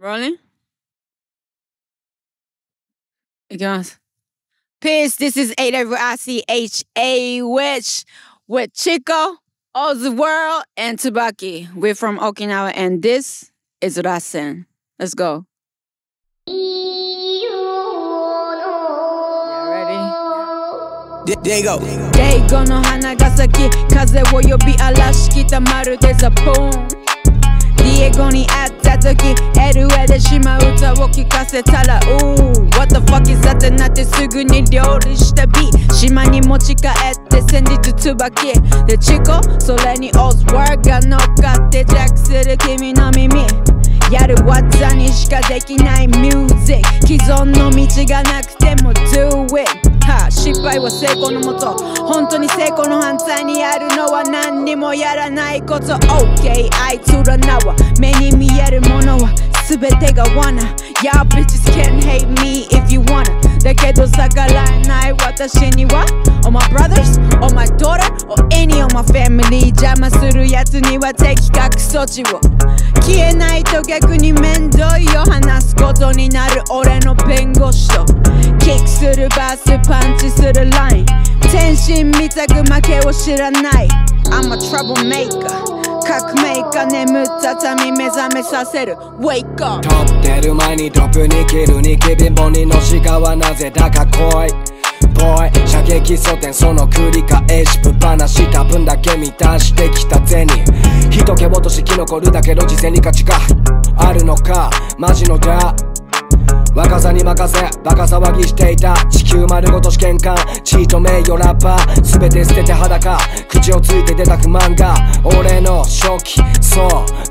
Rolling? いきます。Peace, this is AWICH Awich with CHICO, OZworld, and Tubaki. We're from Okinawa, and this is RASEN. Let's go. There you go. Deigo no hana ga saki, kaze wo yobi arashi kita marude zapoon. Diego ni atta toki, LA で島歌を聴かせたら Ooh, what the fuck is that ってなってすぐに料理したビ島に持ち帰って先日つばきでチコそれにOZworldが乗っかってジャックする君の耳やる技にしかできないミュージック既存の道がなくても Do it失敗は成功のもと本当に成功の反対にあるのは何にもやらないこと OK あいつらなは目に見えるものは全てが罠 Y'all bitches can't hate me if you wanna だけど逆らえない私には All my brothers, all my daughter, or any of my family 邪魔するやつには的確措置を消えないと逆に面倒いよ話すことになる俺の弁護士とキックするバスパンチするライン天心みたく負けを知らない I'm a troublemaker革命家眠った民目覚めさせる Wake up 飛ってる前にトップに切るニキビンボにのしがはなぜだか来いボーイ射撃争点その繰り返しぶっ放した分だけ満たしてきた銭人気落とし生き残るだけど事前に価値があるのかマジのだ若さに任せバカ騒ぎしていた地球丸ごと試験官地位と名誉ラッパー全て捨てて裸口をついて出た不満が俺の初期そう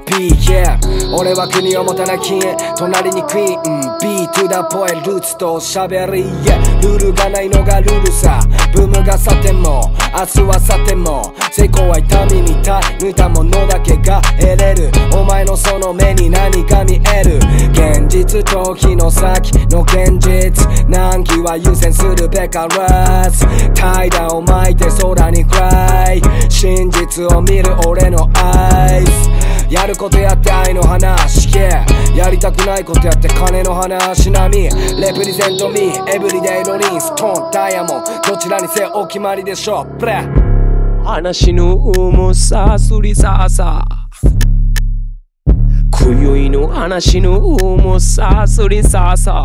PK 俺は国を持たない金隣にクイーン B to the point ルーツと喋りルールがないのがルールさブームが去っても明日は去っても成功は痛みみたい抜いたものだけが得れるお前のその目に何が見える現実と日の先の現実難儀は優先するべからず怠惰を巻いて空にフライ真実を見る俺のアイスやることやって愛の話聞けやりたくないことやって金の話並みレプリゼントミーエブリデイロリンストーンダイヤモンドどちらにせお決まりでしょプレ話の重さすりささ今宵の話の重さすりささ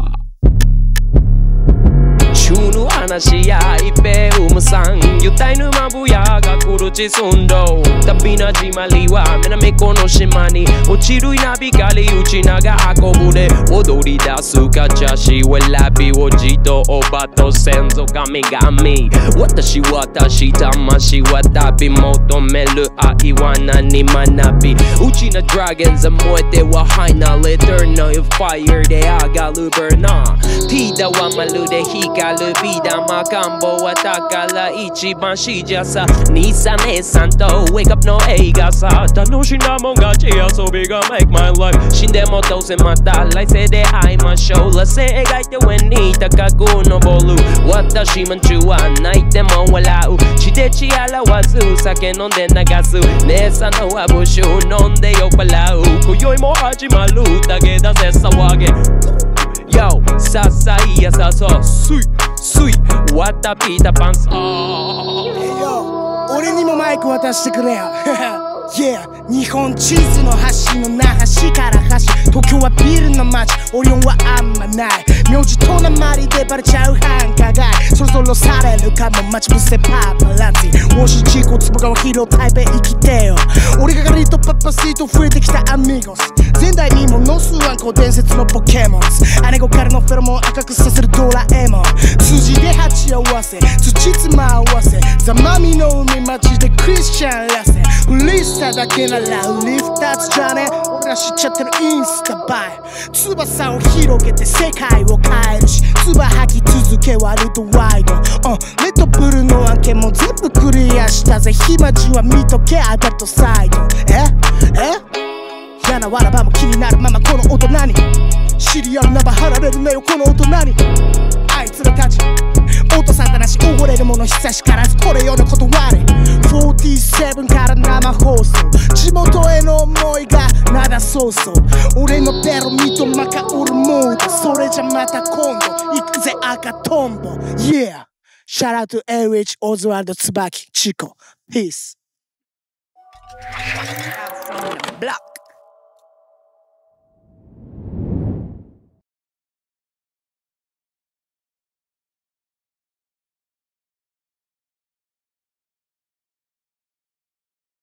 中の話や一平無産油体のまぶやが苦ちすんど旅なじまりは南この島に落ちるナビがり打ちなが運ぶで踊り出すかちゃしウェラビおじとおばと先祖神々私魂は旅求める愛は何学びうちなドラゴンズ燃えてはハイなレターナーファイヤーで上がるバーナーティーダはまるで光ビー玉赤ん坊は宝一番しじゃさ兄さん姉さんと Wake up の映画さ楽しなもん勝ち遊びが Make my life 死んでもどうせまた来世で会いましょう螺旋描いて上に高く登る私も中は泣いても笑う血で血洗わず酒飲んで流す姉さんのはブシュ飲んで酔っ払う今宵も始まるだけだぜ騒げYo, ささいやささスイスイわたピータパンツ俺にもマイク渡してくれよYeah 日本地図の端の那覇市から端東京はビルの街オリオンはあんまない名字となまりでバレちゃう繁華街そろそろされるかも待ち伏せパパラッツィもしチコつぶがはヒーロー台北生きてよ俺がガリとパパシート増えてきたアミゴス前代にもの数万個伝説のポケモン姉子からのフェロモン赤くさせるドラえもん辻で鉢合わせ土妻合わせザマミの海町でクリスチャンらせフリースターだけならリフターズじゃね俺ら知っちゃってるインスタ映え翼を広げて世界を変えるし唾吐き続けワルドワイドレッドブルの案件も全部クリアしたぜ暇じは見とけアダルトサイド嫌なわらばも気になるままこの大人にシリアルなば貼られるねよこの大人にあいつらたち音沙汰なし溺れるもの久しからずこれよの断れ47から生放送地元への思いがなだそうそう俺のベロ見とまそれじゃまた今度行くぜ赤トンボ Yeah Shout out to Awich OZworld tubaki CHICO Peace From the block